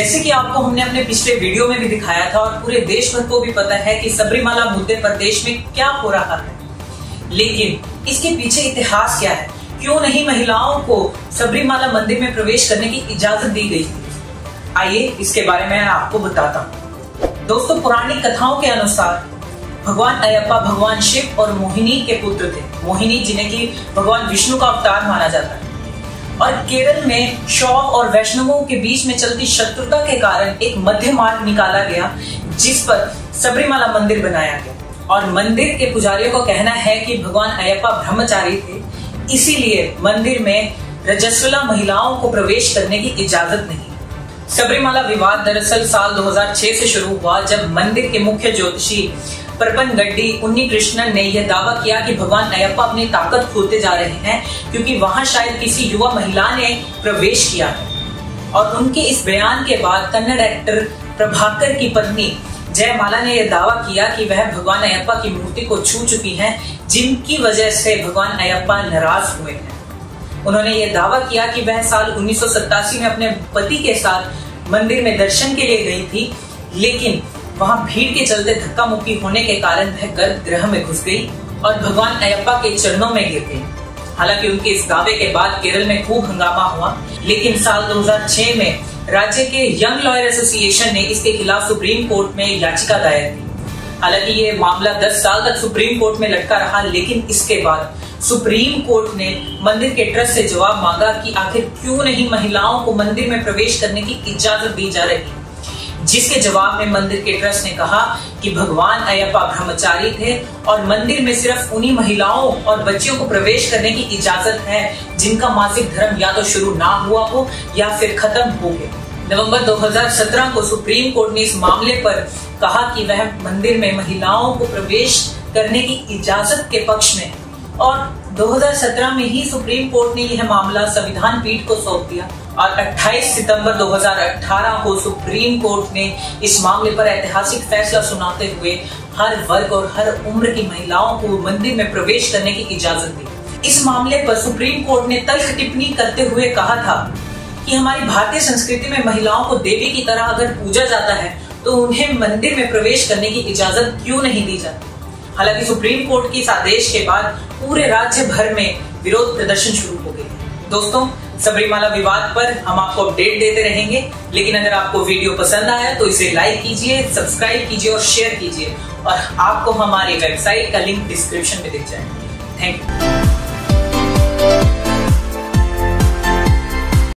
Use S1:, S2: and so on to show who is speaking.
S1: जैसे कि आपको हमने अपने पिछले वीडियो में भी दिखाया था और पूरे देश भर को भी पता है कि सबरीमाला मुद्दे पर देश में क्या हो रहा है, लेकिन इसके पीछे इतिहास क्या है? क्यों नहीं महिलाओं को सबरीमाला मंदिर में प्रवेश करने की इजाजत दी गई थी? आइए इसके बारे में आपको बताता हूँ। दोस्तों, पौराणिक कथाओं के अनुसार भगवान अयप्पा भगवान शिव और मोहिनी के पुत्र थे। मोहिनी जिन्हें कि भगवान विष्णु का अवतार माना जाता है। और केरल में शैव और वैष्णवों के बीच में चलती शत्रुता के कारण एक मध्य मार्ग निकाला गया, जिस पर सबरीमाला मंदिर बनाया गया। और मंदिर के पुजारियों का कहना है कि भगवान अयप्पा ब्रह्मचारी थे, इसीलिए मंदिर में रजस्वला महिलाओं को प्रवेश करने की इजाजत नहीं। सबरीमाला विवाद दरअसल साल 2006 से शुरू हुआ, जब मंदिर के मुख्य ज्योतिषी परपनगड्डी उन्नीकृष्णन ने यह दावा किया कि भगवान अयप्पा अपनी ताकत खोते जा रहे हैं, क्योंकि वहां शायद किसी युवा महिला ने प्रवेश किया है। और उनके इस बयान के बाद कन्नड़ एक्टर प्रभाकर की पत्नी जयमाला ने यह दावा किया कि वह भगवान अयप्पा की मूर्ति को छू चुकी हैं, जिनकी वजह से भगवान अयप्पा नाराज हुए हैं। उन्होंने यह दावा किया कि वह साल 1987 में अपने पति के साथ मंदिर में दर्शन के लिए गई थी, लेकिन वहां भीड़ के चलते धक्का मुक्की होने के कारण वह गर्भगृह में घुस गई और भगवान अयप्पा के चरणों में गिर गई। हालांकि उनके इस दावे के बाद केरल में खूब हंगामा हुआ, लेकिन साल 2006 में राज्य के यंग लॉयर एसोसिएशन ने इसके खिलाफ सुप्रीम कोर्ट में याचिका दायर की। हालांकि ये मामला 10 साल तक सुप्रीम कोर्ट में लटका रहा, लेकिन इसके बाद सुप्रीम कोर्ट ने मंदिर के ट्रस्ट से जवाब मांगा कि आखिर क्यों नहीं महिलाओं को मंदिर में प्रवेश करने की इजाजत दी जा रही, जिसके जवाब में मंदिर के ट्रस्ट ने कहा कि भगवान अयप्पा ब्रह्मचारी थे और मंदिर में सिर्फ उन्हीं महिलाओं और बच्चियों को प्रवेश करने की इजाजत है जिनका मासिक धर्म या तो शुरू ना हुआ हो या फिर खत्म हो गया। नवंबर 2017 को सुप्रीम कोर्ट ने इस मामले पर कहा कि वह मंदिर में महिलाओं को प्रवेश करने की इजाजत के पक्ष में, और 2017 में ही सुप्रीम कोर्ट ने यह मामला संविधान पीठ को सौंप दिया। और 28 सितंबर 2018 को सुप्रीम कोर्ट ने इस मामले पर ऐतिहासिक फैसला सुनाते हुए हर वर्ग और हर उम्र की महिलाओं को मंदिर में प्रवेश करने की इजाजत दी। इस मामले पर सुप्रीम कोर्ट ने तल्ख टिप्पणी करते हुए कहा था कि हमारी भारतीय संस्कृति में महिलाओं को देवी की तरह अगर पूजा जाता है तो उन्हें मंदिर में प्रवेश करने की इजाजत क्यों नहीं दी जाती। हालांकि सुप्रीम कोर्ट के इस आदेश के बाद पूरे राज्य भर में विरोध प्रदर्शन शुरू हो गए। दोस्तों, सबरीमाला विवाद पर हम आपको अपडेट देते रहेंगे, लेकिन अगर आपको वीडियो पसंद आया तो इसे लाइक कीजिए, सब्सक्राइब कीजिए और शेयर कीजिए, और आपको हमारी वेबसाइट का लिंक डिस्क्रिप्शन में दिख जाएगा। Thank you.